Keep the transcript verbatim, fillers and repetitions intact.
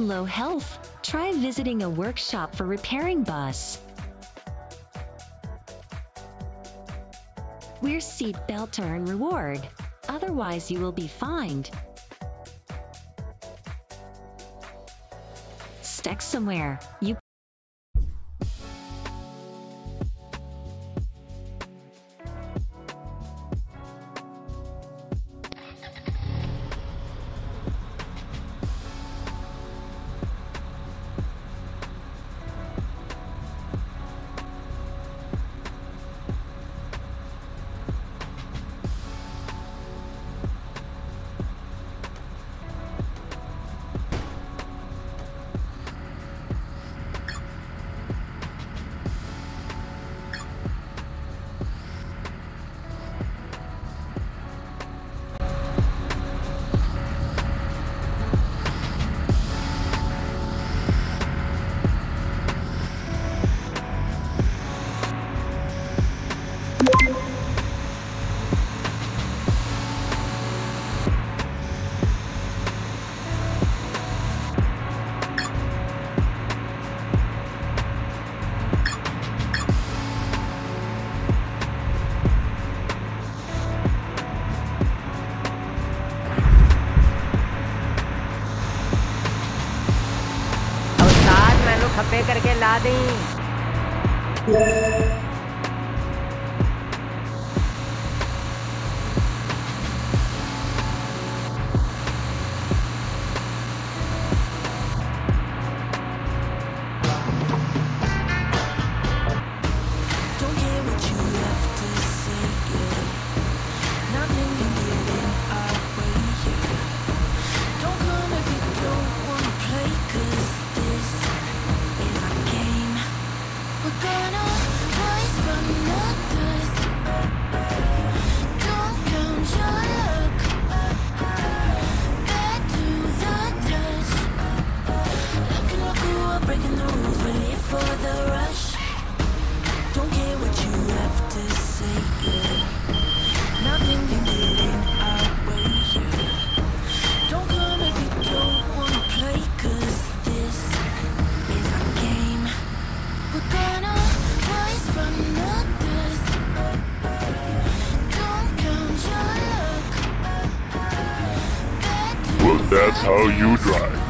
Low health? Try visiting a workshop for repairing bus. Wear seat belt to earn reward. Otherwise, you will be fined. Stuck somewhere. You खप्पे करके ला दी। That's how you drive.